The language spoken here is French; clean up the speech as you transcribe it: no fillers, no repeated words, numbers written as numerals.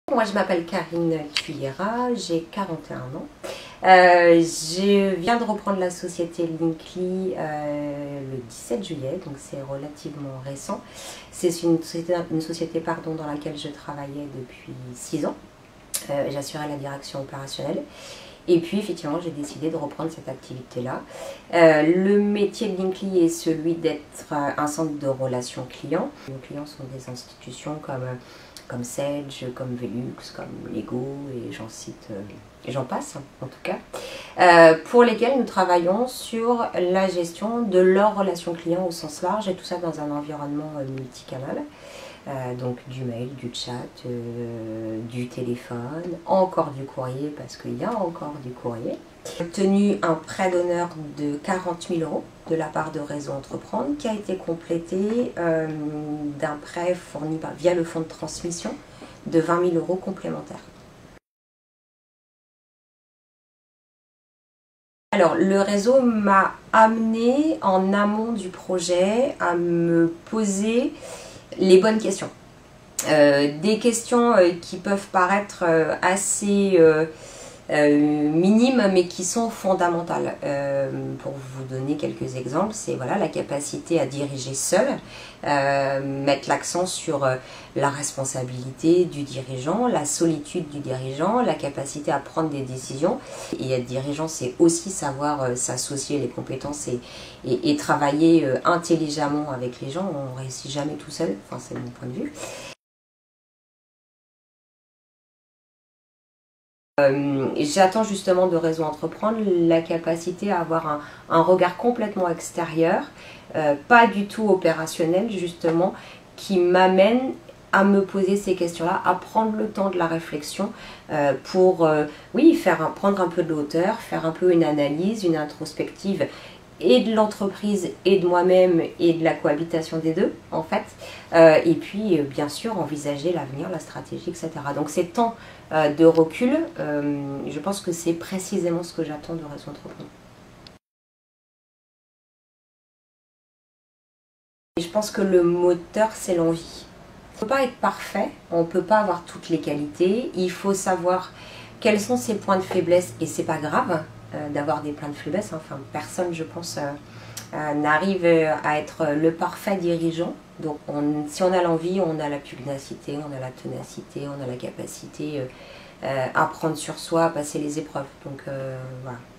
Moi, je m'appelle Karine Cuillera, j'ai 41 ans. Je viens de reprendre la société Linkly le 17 juillet, donc c'est relativement récent. C'est une société dans laquelle je travaillais depuis 6 ans. J'assurais la direction opérationnelle. Et puis, effectivement, j'ai décidé de reprendre cette activité-là. Le métier de Linkly est celui d'être un centre de relations clients. Nos clients sont des institutions comme Sage, comme Velux, comme Lego, et j'en cite, et j'en passe, en tout cas, pour lesquels nous travaillons sur la gestion de leurs relations clients au sens large, et tout ça dans un environnement multicanal. Donc du mail, du chat, du téléphone, encore du courrier parce qu'il y a encore du courrier. J'ai obtenu un prêt d'honneur de 40 000 € de la part de Réseau Entreprendre qui a été complété d'un prêt fourni via le fonds de transmission de 20 000 € complémentaires. Alors, le réseau m'a amené en amont du projet à me poser les bonnes questions. Des questions qui peuvent paraître assez minimes mais qui sont fondamentales. Pour vous donner quelques exemples, c'est voilà, la capacité à diriger seul, mettre l'accent sur la responsabilité du dirigeant, la solitude du dirigeant, la capacité à prendre des décisions. Et être dirigeant, c'est aussi savoir s'associer les compétences et travailler intelligemment avec les gens. On ne réussit jamais tout seul, enfin c'est mon point de vue. J'attends justement de Réseau Entreprendre la capacité à avoir un regard complètement extérieur, pas du tout opérationnel justement, qui m'amène à me poser ces questions-là, à prendre le temps de la réflexion pour oui, prendre un peu de hauteur, faire un peu une analyse, une introspective et de l'entreprise et de moi-même et de la cohabitation des deux en fait, et puis bien sûr envisager l'avenir, la stratégie, etc. Donc ces temps de recul, je pense que c'est précisément ce que j'attends de Réseau Entreprendre. Et je pense que le moteur, c'est l'envie. On ne peut pas être parfait, on ne peut pas avoir toutes les qualités, il faut savoir quels sont ses points de faiblesse et c'est pas grave d'avoir des points de faiblesse, enfin personne je pense n'arrive à être le parfait dirigeant. Donc si on a l'envie, on a la pugnacité, on a la ténacité, on a la capacité à prendre sur soi, à passer les épreuves. Donc voilà.